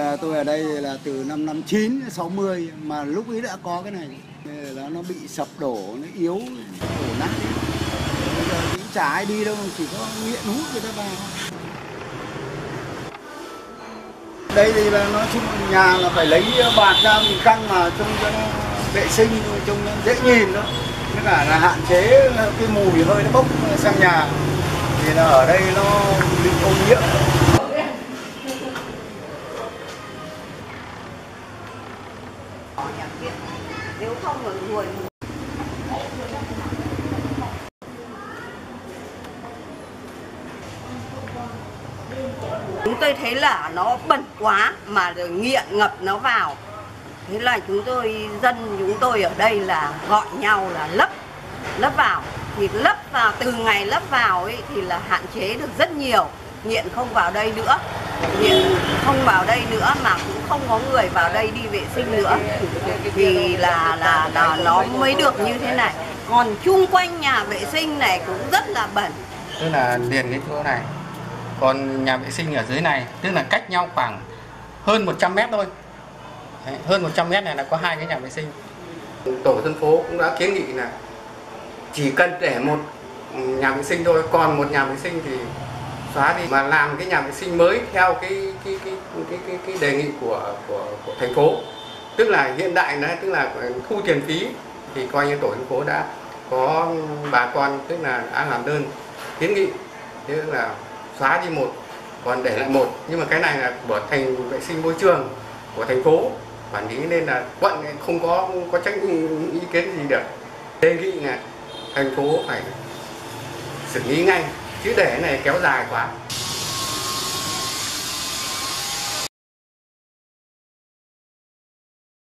tôi ở đây là từ năm 59 đến 60 mà lúc ấy đã có cái này. Là nó bị sập đổ, nó yếu, đổ nát. Bây giờ cũng chả ai đi đâu, chỉ có nghiện hút người ta vào. Đây thì là nói chung nhà là phải lấy bạt ra mình căng mà trông cho nó vệ sinh, trông nó dễ nhìn đó. Tất cả là hạn chế cái mùi hơi nó bốc sang nhà. Thì là ở đây nó bị ô nhiễm. Nếu không ở người chúng tôi thấy là nó bẩn quá mà rồi nghiện ngập nó vào. Thế là chúng tôi ở đây là gọi nhau là lấp vào. Thì lấp vào, từ ngày lấp vào ấy thì là hạn chế được rất nhiều. Nghiện không vào đây nữa, nghiện không vào đây nữa mà cũng không có người vào đây đi vệ sinh nữa. Vì là nó mới được như thế này. Còn chung quanh nhà vệ sinh này cũng rất là bẩn. Tức là liền cái chỗ này. Còn nhà vệ sinh ở dưới này, tức là cách nhau khoảng hơn 100 mét thôi. Đấy, hơn 100 mét này là có hai cái nhà vệ sinh. Tổ dân phố cũng đã kiến nghị là chỉ cần để một nhà vệ sinh thôi, còn một nhà vệ sinh thì xóa đi mà làm cái nhà vệ sinh mới theo cái đề nghị của thành phố. Tức là hiện đại đấy, tức là thu tiền phí thì coi như tổ dân phố đã có bà con tức là đã làm đơn kiến nghị, tức là xóa đi một còn để lại một, nhưng mà cái này là của thành vệ sinh môi trường của thành phố quản lý nên là quận không có trách ý kiến gì được. Đề nghị là thành phố phải xử lý ngay chứ để cái này kéo dài quá.